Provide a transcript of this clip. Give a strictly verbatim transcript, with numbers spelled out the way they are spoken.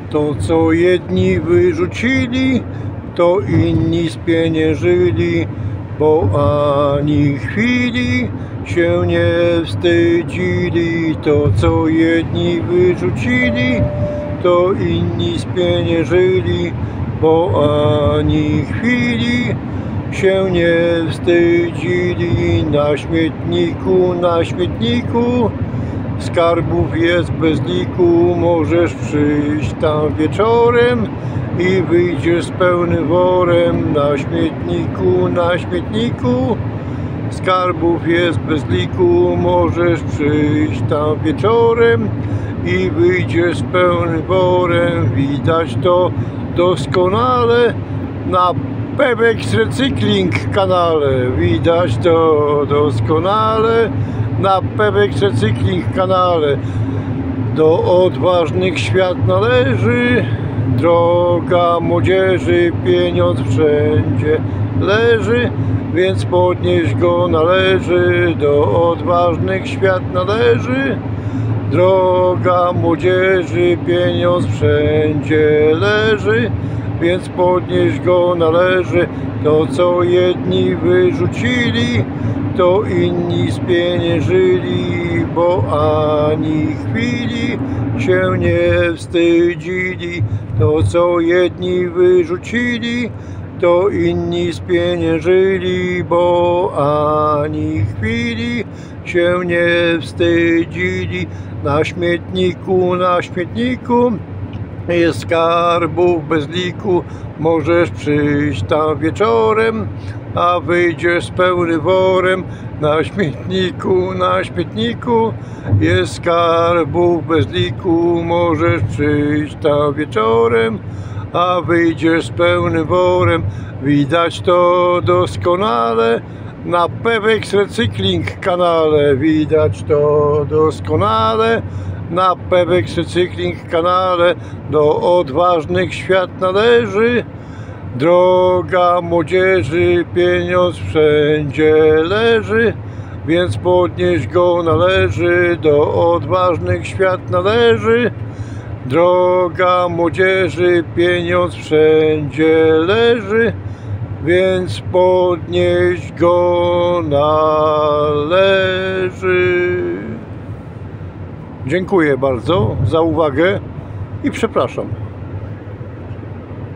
To co jedni wyrzucili, to inni spieniężyli, bo ani chwili się nie wstydzili. To co jedni wyrzucili, to inni spieniężyli, bo ani chwili się nie wstydzili. Na śmietniku, na śmietniku skarbów jest bez liku. Możesz przyjść tam wieczorem i wyjdziesz z pełnym worem. Na śmietniku, na śmietniku skarbów jest bez liku. Możesz przyjść tam wieczorem i wyjdziesz z pełnym worem. Widać to doskonale na Pewex Recykling kanale. Widać to doskonale na Pewex Recykling kanale. Do odważnych świat należy, droga młodzieży, pieniądz wszędzie leży, więc podnieść go należy. Do odważnych świat należy, droga młodzieży, pieniądz wszędzie leży, więc podnieść go należy. To co jedni wyrzucili, to inni spieniężyli, bo ani chwili się nie wstydzili. To co jedni wyrzucili, to inni spieniężyli, bo ani chwili się nie wstydzili. Na śmietniku, na śmietniku jest skarbów bez liku. Możesz przyjść tam wieczorem, a wyjdziesz z pełnym worem. Na śmietniku, na śmietniku jest skarbów bez liku. Możesz przyjść tam wieczorem, a wyjdziesz z pełnym worem. Widać to doskonale na Pewex Recykling kanale. Widać to doskonale na Pewex Recykling kanale. Do odważnych świat należy, droga młodzieży, pieniądz wszędzie leży, więc podnieść go należy. Do odważnych świat należy, droga młodzieży, pieniądz wszędzie leży, więc podnieść go należy. Dziękuję bardzo za uwagę i przepraszam.